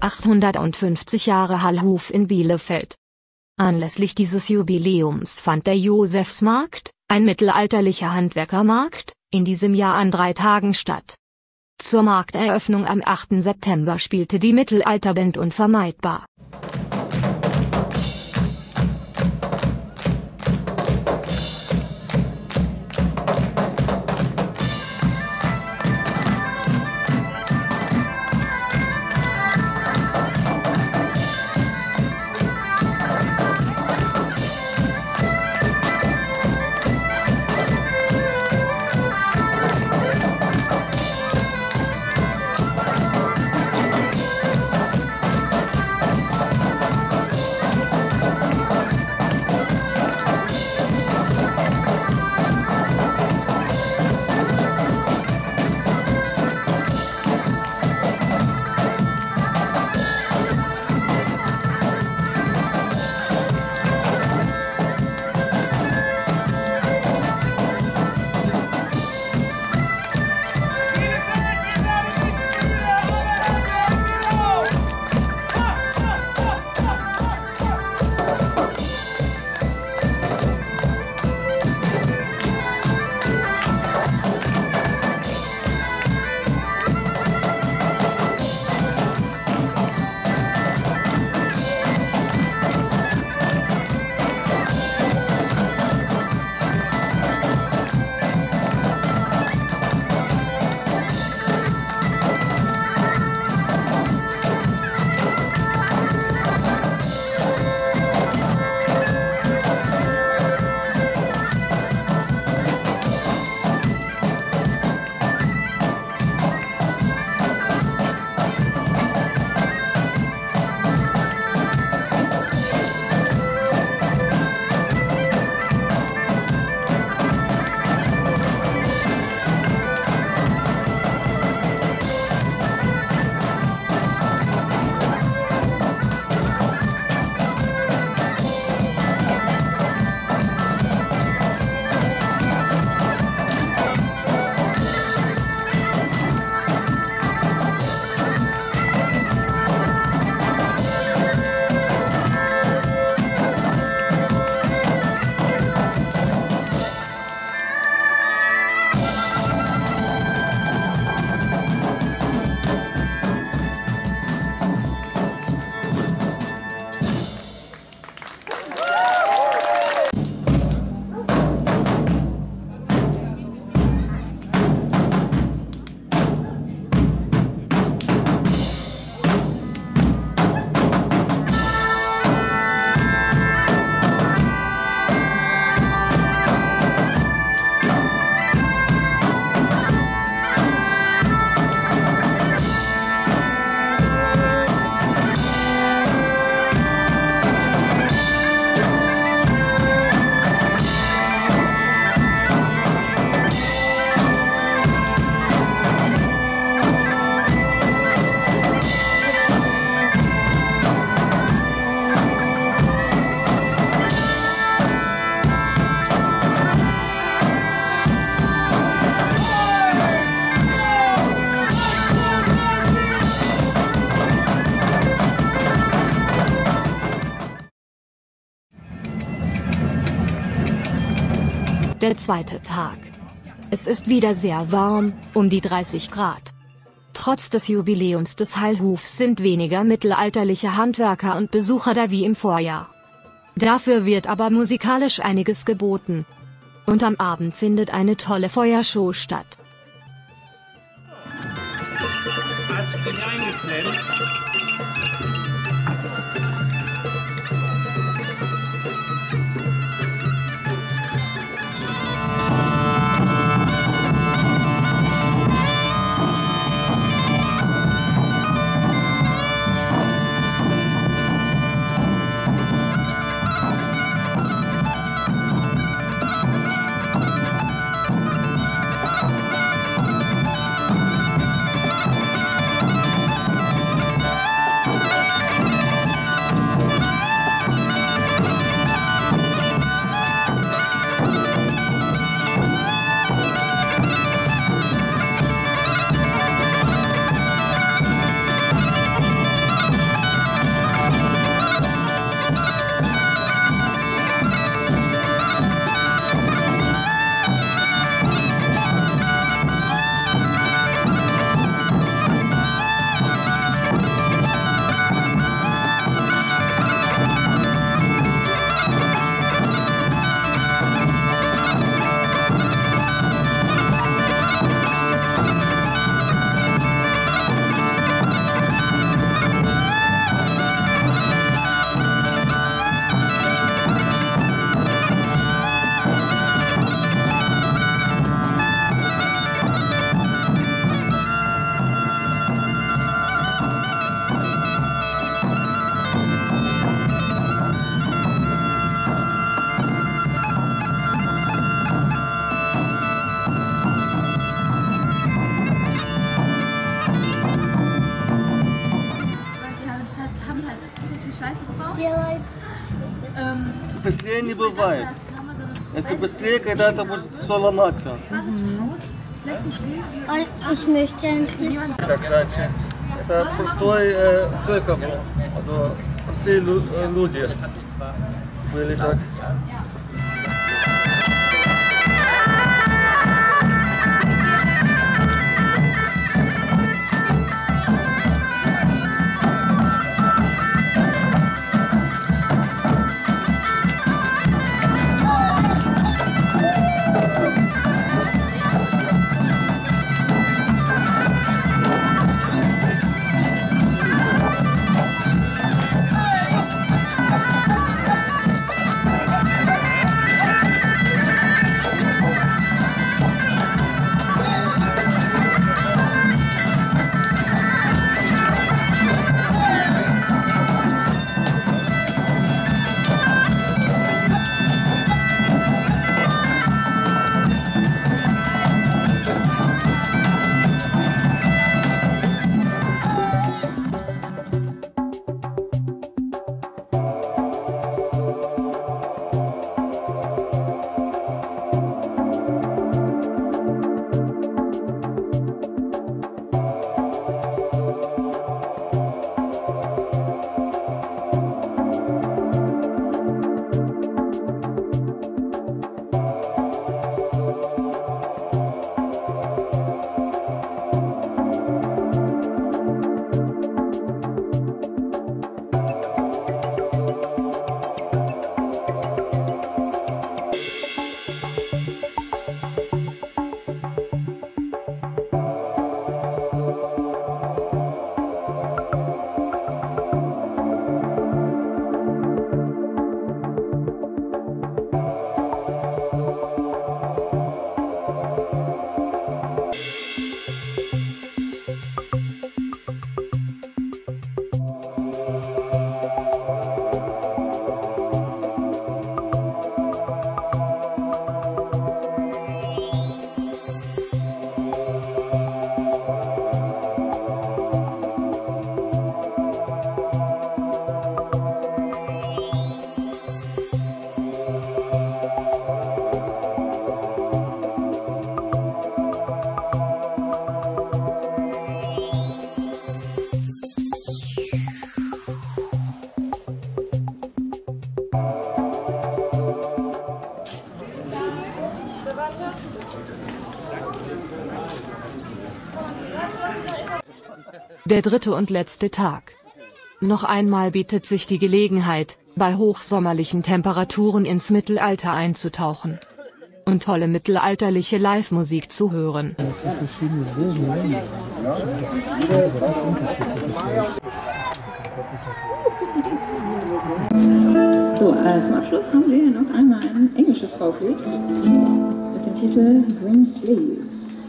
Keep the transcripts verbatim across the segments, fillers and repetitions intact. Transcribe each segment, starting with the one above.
achthundertfünfzig Jahre Hallhof in Bielefeld. Anlässlich dieses Jubiläums fand der Josefsmarkt, ein mittelalterlicher Handwerkermarkt, in diesem Jahr an drei Tagen statt. Zur Markteröffnung am achten September spielte die Mittelalterband Unvermeidbar. Der zweite Tag. Es ist wieder sehr warm, um die dreißig Grad. Trotz des Jubiläums des Hallhofs sind weniger mittelalterliche Handwerker und Besucher da wie im Vorjahr. Dafür wird aber musikalisch einiges geboten. Und am Abend findet eine tolle Feuershow statt. Hast du dich eingeklemmt? быстрее не бывает. Если быстрее, когда это будет все ломаться. Ich möchte ein Tritt. Как раньше. Это простой э, церковь был. Это все лю- э, люди были так. Der dritte und letzte Tag. Noch einmal bietet sich die Gelegenheit, bei hochsommerlichen Temperaturen ins Mittelalter einzutauchen und tolle mittelalterliche Live-Musik zu hören. So, äh, zum Abschluss haben wir noch einmal ein englisches Folklied mit dem Titel Green Sleeves.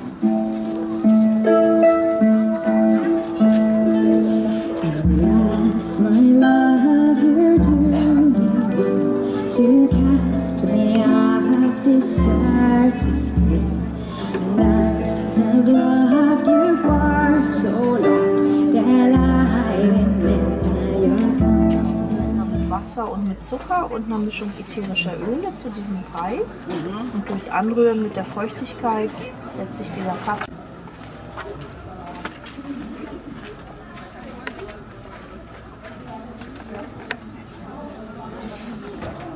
Yes, my love, you're doing to cast me off despair to see, and I've loved you for so long that I didn't your Wasser und mit Zucker und einer Mischung ätherischer Öle zu diesem Brei. Mhm. Und durchs Anrühren mit der Feuchtigkeit setzt sich dieser Farbstoff.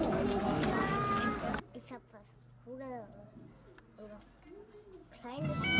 Ich hab was. Oder, oder kleines.